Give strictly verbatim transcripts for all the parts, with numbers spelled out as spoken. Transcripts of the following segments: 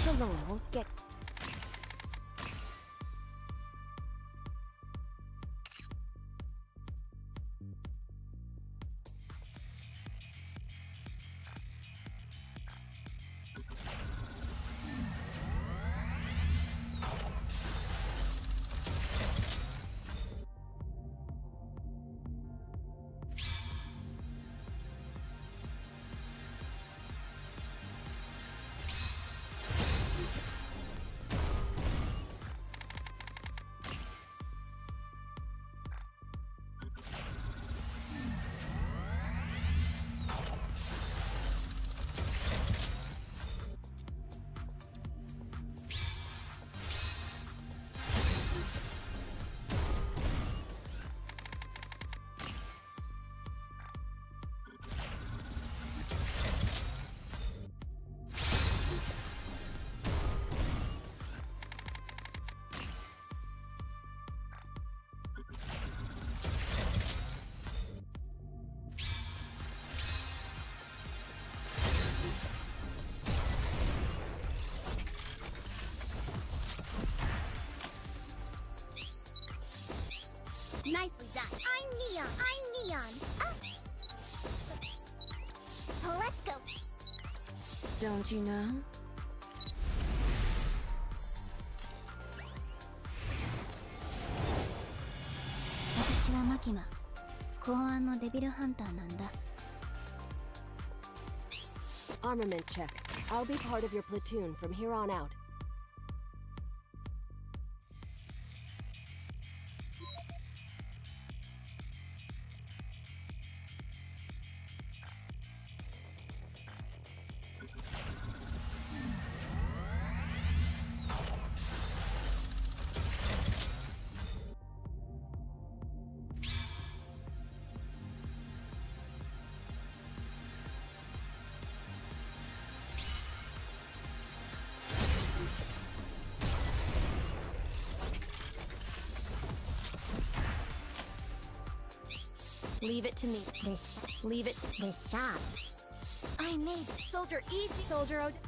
alone won't get... Nicely done. I'm Neon. I'm Neon. Oh. Let's go. Don't you know? 私はマキマ。公安のデビルハンターなんだ。 Armament check. I'll be part of your platoon from here on out. Leave it to me. This, Leave it. this shot. I made soldier easy. Soldier Od.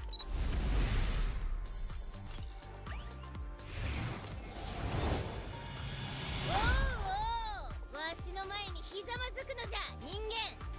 Whoa, whoa! わしの前にひざまずくのじゃ、人間。